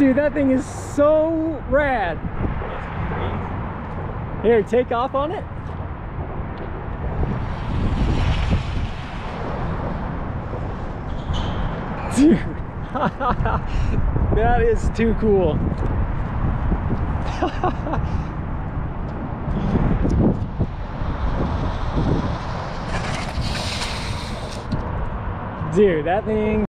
Dude, that thing is so rad. Here, take off on it. Dude, that is too cool. Dude, that thing